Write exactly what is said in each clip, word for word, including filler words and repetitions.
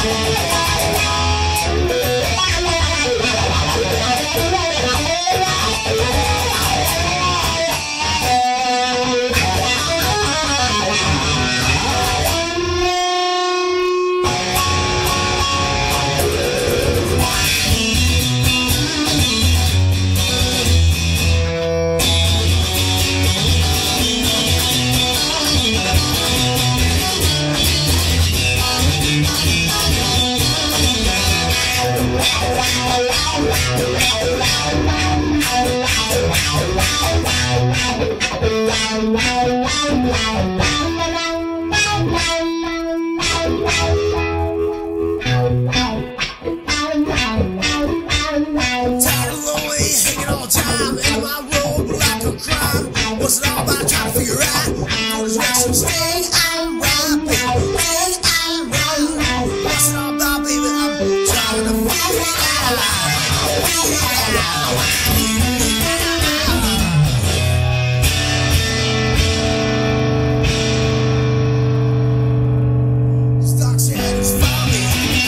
What's it all about? Trying to figure out who's next to stay and run, baby. Stay and run. What's it all about, baby? I'm trying to figure it out. Figure it out. Stock shadows follow me.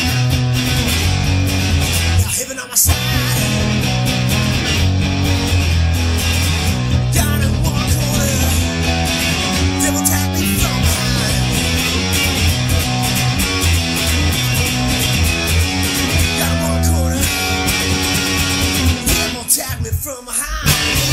Now heaven on my side. From high.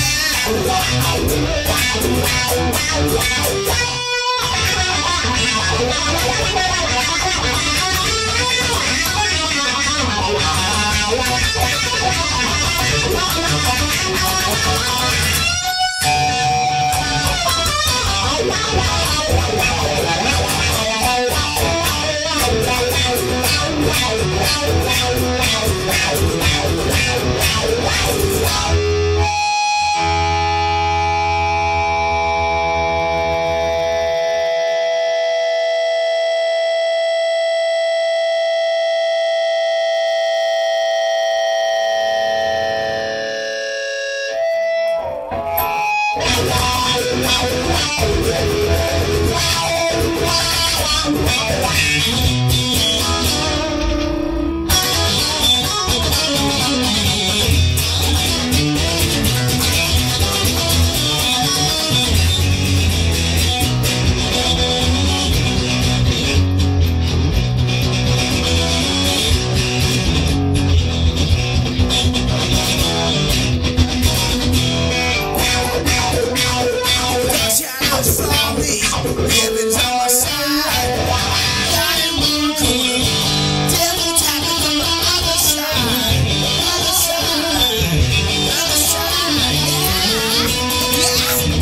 Heaven's on my side. Got in one corner. Devil tapping from the other side. Other side. Other side. Yeah.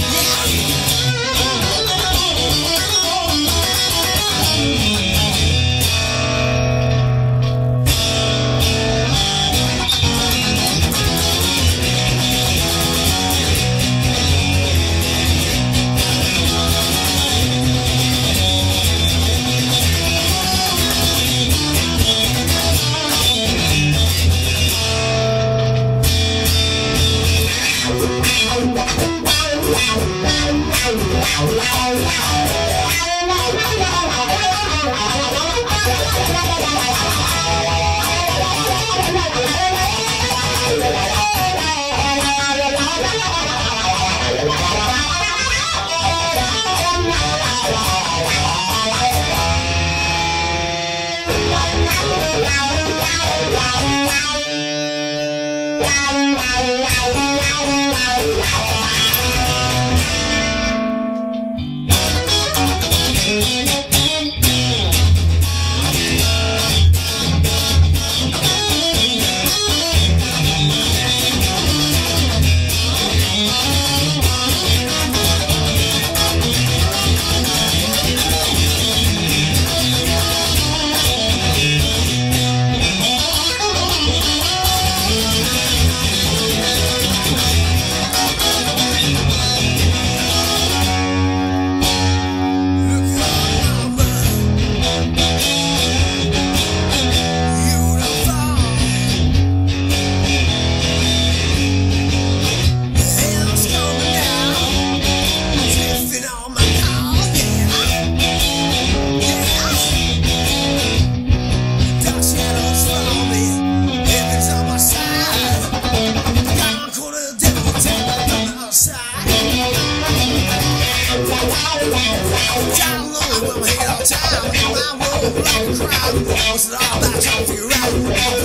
crowd. What's it all about? Trying to figure out.